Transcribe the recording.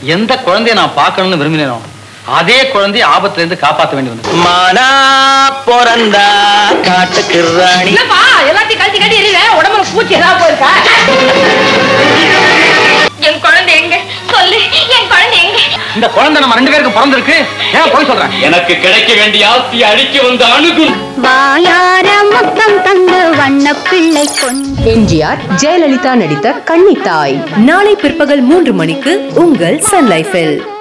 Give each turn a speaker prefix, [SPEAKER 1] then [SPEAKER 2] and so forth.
[SPEAKER 1] எந்த குழந்தைய நான் பார்க்கணும்னு விரும்பினேனோ அதே குழந்தைய ஆபத்துல இருந்து காப்பாற்ற வேண்டி வந்தது.
[SPEAKER 2] மானா பிறந்தா காட்டுக்கு ராணி.
[SPEAKER 3] எல்லாத்தையும் கழிச்சு கட்டி எறிவே உடம்புல பூச்சி ஏதாவது போயிருக்கா? என் குழந்தை எங்க சொல்லு, என் குழந்தை எங்க?
[SPEAKER 1] இந்த குழந்தை நம்ம 2 பேருக்கு பிறந்திருக்கு. ஏன் போய் சொல்றேன்?
[SPEAKER 4] எனக்கு கிடைக்க வேண்டிய ஆஸ்தியை அழிக்க வந்த அணுகும்
[SPEAKER 5] வாயார முத்தம் தந்து வண்ண பிள்ளை கொண்டு.
[SPEAKER 6] எம்ஜிஆர் ஜெயலலிதா நடித்த கன்னித்தாய் நாளை பிற்பகல் 3 மணிக்கு உங்கள் சன் லைஃபில்.